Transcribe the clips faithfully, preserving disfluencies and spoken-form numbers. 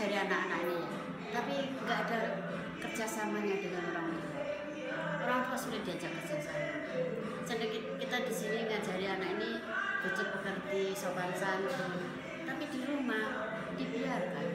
ngajari anak-anak ini, tapi nggak ada kerjasamanya dengan orang tua. Orang tua sulit diajak kerjasama. Sedikit kita di sini ngajari anak ini budi pekerti, sopan santun, tapi di rumah dibiarkan.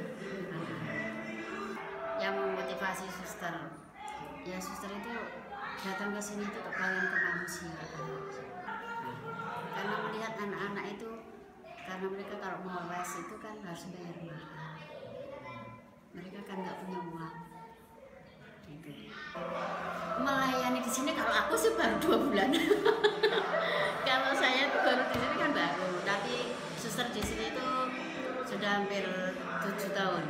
Yang memotivasi suster, ya suster itu datang ke sini itu kalian kemanusiaan. Karena melihat anak-anak itu, karena mereka kalau mau les itu kan harus bayar mahal. Mereka kan nggak punya uang. Gitu. Melayani di sini kalau aku sih baru dua bulan. Kalau saya baru di sini kan baru, tapi suster di sini itu sudah hampir tujuh tahun,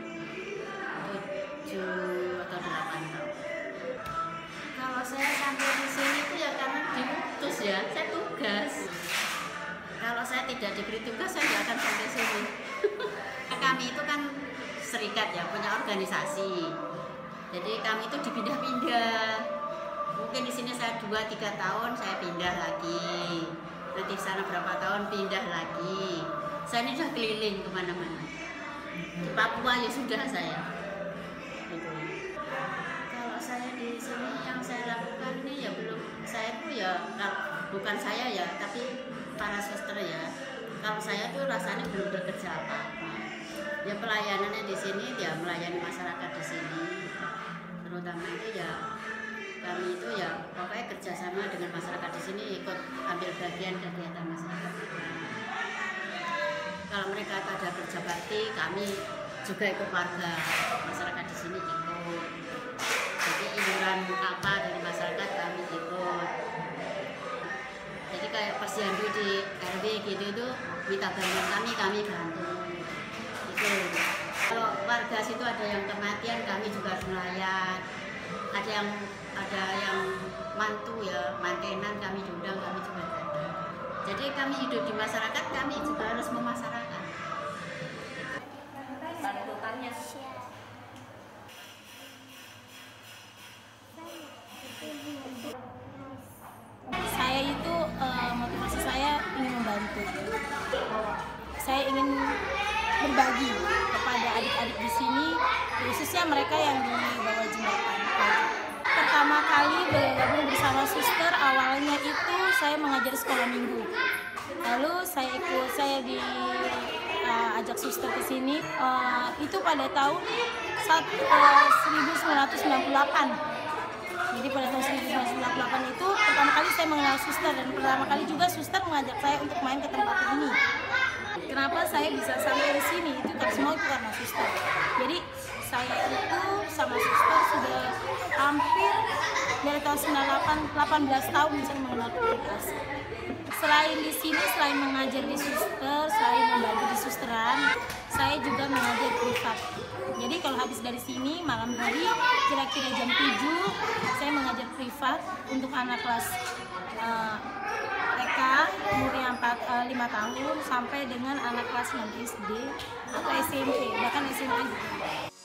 tujuh atau delapan tahun. Kalau saya sampai di sini itu ya karena diutus ya, saya tugas. Kalau saya tidak diberi tugas, saya tidak akan sampai sini. Kami itu kan serikat ya, punya organisasi. Jadi kami itu dipindah-pindah. Mungkin di sini saya dua tiga tahun, saya pindah lagi. Nanti di sana berapa tahun pindah lagi. Saya ini sudah keliling kemana-mana. Di Papua ya sudah saya. Gitu. Kalau saya di sini yang saya lakukan ini ya belum. Saya tuh ya bukan saya ya, tapi para suster ya. Kalau saya tuh rasanya belum bekerja apa-apa. Ya pelayanannya di sini ya melayani masyarakat di sini. Terutama itu ya kami itu ya pokoknya kerjasama dengan masyarakat di sini, ikut ambil bagian kegiatan masyarakat. Kalau mereka ada kerja bakti, kami juga ikut warga masyarakat di sini ikut. Jadi iuran apa dari masyarakat kami ikut. Jadi kayak posyandu di R W gitu itu minta bantuan kami, kami bantu. Itu. Kalau warga situ ada yang kematian, kami juga harus melayan. Ada yang ada yang mantu ya, mantenan kami diundang, kami juga datang. Jadi kami hidup di masyarakat, kami juga harus memasyarakat. Panutannya. Saya itu uh, motivasi saya ingin membantu. Saya ingin berbagi kepada adik-adik di sini, khususnya mereka yang di bawah jembatan. Pertama kali bergabung bersama suster, awalnya itu saya mengajar sekolah minggu. Lalu saya ikut, saya di uh, ajak suster ke sini. Uh, itu pada tahun seribu sembilan ratus sembilan puluh delapan. Jadi pada tahun seribu sembilan ratus sembilan puluh delapan itu pertama kali saya mengenal suster, dan pertama kali juga suster mengajak saya untuk main ke tempat ini. Kenapa saya bisa sampai di sini? Itu kan semua itu karena suster. Jadi saya itu sama suster sudah hampir dari tahun sembilan puluh delapan, delapan belas tahun saya mengenal publikasi. Selain di sini, selain mengajar di suster, selain membantu di susteran, saya juga mengajar privat. Jadi kalau habis dari sini malam hari kira-kira jam tujuh saya mengajar privat untuk anak kelas uh, T K umurnya lima tahun sampai dengan anak kelas enam S D atau S M P, bahkan S M A juga.